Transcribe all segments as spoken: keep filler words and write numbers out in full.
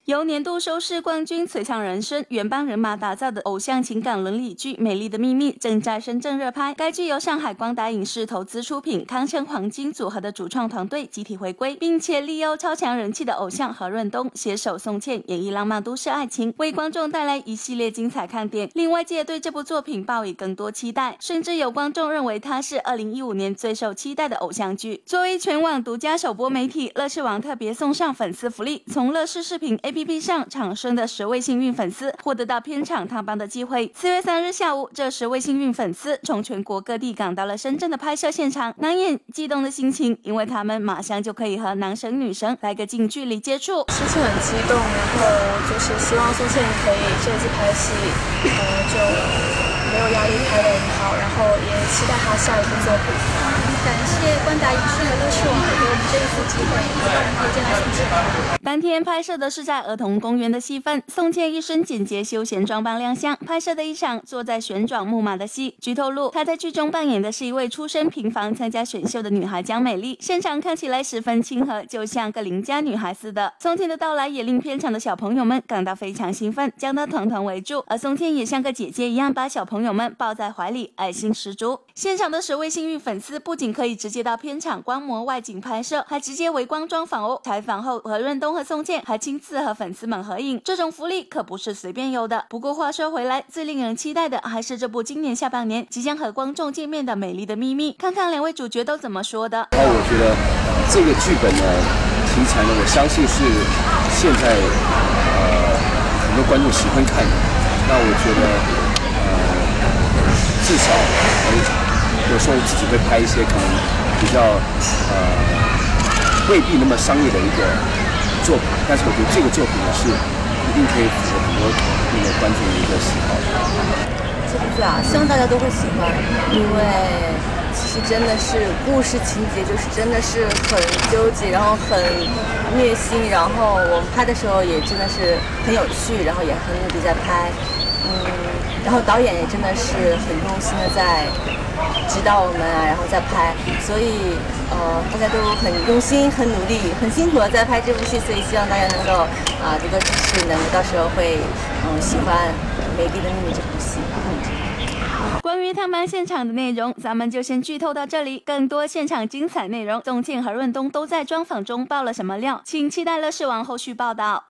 由年度收视冠军崔强人生原班人马打造的偶像情感伦理剧《美丽的秘密》正在深圳热拍。该剧由上海光达影视投资出品，康城黄金组合的主创团队集体回归，并且利用超强人气的偶像何润东携手宋茜演绎浪漫都市爱情，为观众带来一系列精彩看点，令外界对这部作品抱以更多期待，甚至有观众认为它是二零一五年最受期待的偶像剧。作为全网独家首播媒体，乐视网特别送上粉丝福利，从乐视视频 A P P 上产生的十位幸运粉丝获得到片场探班的机会。四月三日下午，这十位幸运粉丝从全国各地赶到了深圳的拍摄现场，难掩激动的心情，因为他们马上就可以和男神女神来个近距离接触， 心情很激动，然后就是希望宋茜可以这次拍戏，呃，就没有压力，拍得很好，然后也期待她下一部作品。 感谢光达影视和乐视网给我们这一次机会，让我们可以见到宋茜。 当天拍摄的是在儿童公园的戏份，宋茜一身简洁休闲装扮亮相，拍摄的一场坐在旋转木马的戏。据透露，她在剧中扮演的是一位出身平凡参加选秀的女孩江美丽，现场看起来十分亲和，就像个邻家女孩似的。宋茜的到来也令片场的小朋友们感到非常兴奋，将她团团围住，而宋茜也像个姐姐一样把小朋友们抱在怀里，爱心十足。现场的十位幸运粉丝不仅可以直接到片场观摩外景拍摄，还直接围观专访哦。采访后，何润东和宋茜还亲自和粉丝们合影，这种福利可不是随便有的。不过话说回来，最令人期待的还是这部今年下半年即将和观众见面的《美丽的秘密》，看看两位主角都怎么说的。 那我觉得这个剧本呢，题材呢，我相信是现在呃很多观众喜欢看的。那我觉得呃至少呃有时候自己会拍一些可能比较呃未必那么商业的一个作品，但是我觉得这个作品呢是一定可以符合很多那个观众的一个喜好。 这部剧啊，希望大家都会喜欢，因为其实真的是故事情节就是真的是很纠结，然后很虐心，然后我们拍的时候也真的是很有趣，然后也很努力在拍，嗯，然后导演也真的是很用心的在指导我们啊，然后再拍，所以呃大家都很用心、很努力、很辛苦的在拍这部戏，所以希望大家能够啊、呃、多多支持，能够到时候会嗯喜欢《美丽的秘密》这部戏。嗯， 关于探班现场的内容，咱们就先剧透到这里。更多现场精彩内容，宋茜和润东都在专访中爆了什么料，请期待乐视网后续报道。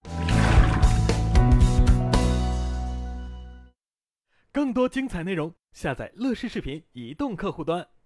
更多精彩内容，下载乐视视频移动客户端。